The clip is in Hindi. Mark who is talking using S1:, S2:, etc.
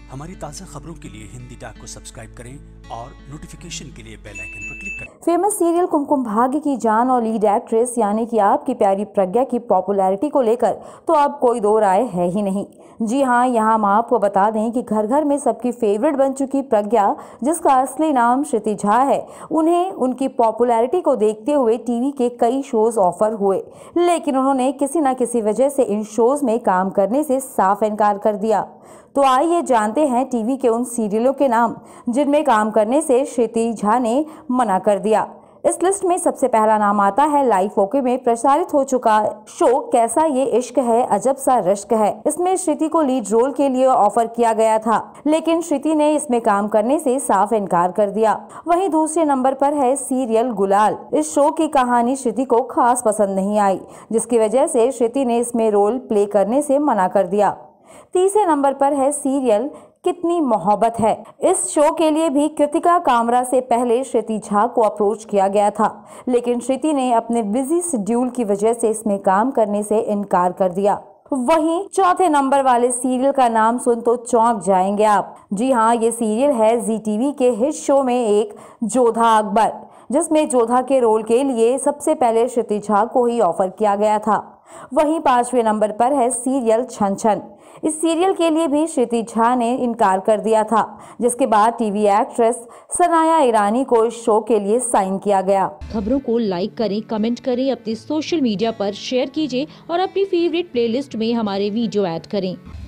S1: हमारी ताज़ा खबरों के लिए हिंदी टैग को सब्सक्राइब करें और नोटिफिकेशन के लिए बेल आइकन पर क्लिक करें।
S2: फेमस सीरियल कुमकुम भाग्य की जान और लीड एक्ट्रेस यानी कि आपकी प्यारी प्रज्ञा की पॉपुलैरिटी को लेकर तो अब कोई दो राय है ही नहीं। जी हाँ, यहाँ हम आपको बता दें कि घर घर में सबकी फेवरेट बन चुकी प्रज्ञा, जिसका असली नाम श्रुति झा है, उन्हें उनकी पॉपुलैरिटी को देखते हुए टीवी के कई शोज ऑफर हुए, लेकिन उन्होंने किसी न किसी वजह से इन शोज में काम करने से साफ इनकार कर दिया। तो आइए जानते हैं टीवी के उन सीरियलों के नाम जिनमें काम करने से श्रुति झा ने मना कर दिया। इस लिस्ट में सबसे पहला नाम आता है लाइफ ओके में प्रसारित हो चुका शो कैसा ये इश्क है अजब सा रश्क है। इसमें श्रुति को लीड रोल के लिए ऑफर किया गया था, लेकिन श्रुति ने इसमें काम करने से साफ इनकार कर दिया। वहीं दूसरे नंबर पर है सीरियल गुलाल। इस शो की कहानी श्रुति को खास पसंद नहीं आई, जिसकी वजह से श्रुति ने इसमें रोल प्ले करने से मना कर दिया। तीसरे नंबर पर है सीरियल कितनी मोहब्बत है। इस शो के लिए भी कृतिका कामरा से पहले श्रुति झा को अप्रोच किया गया था, लेकिन श्रुति ने अपने बिजी शेड्यूल की वजह से इसमें काम करने से इनकार कर दिया। वहीं चौथे नंबर वाले सीरियल का नाम सुन तो चौंक जाएंगे आप। जी हाँ, ये सीरियल है जी टीवी के हिट शो में एक जोधा अकबर, जिसमें जोधा के रोल के लिए सबसे पहले श्रुति झा को ही ऑफर किया गया था। वहीं पांचवें नंबर पर है सीरियल छन छन। इस सीरियल के लिए भी श्रुति झा ने इनकार कर दिया था, जिसके बाद टीवी एक्ट्रेस सनाया ईरानी को इस शो के लिए साइन किया गया।
S3: खबरों को लाइक करें, कमेंट करें, अपने सोशल मीडिया पर शेयर कीजिए और अपनी फेवरेट प्लेलिस्ट में हमारे वीडियो ऐड करें।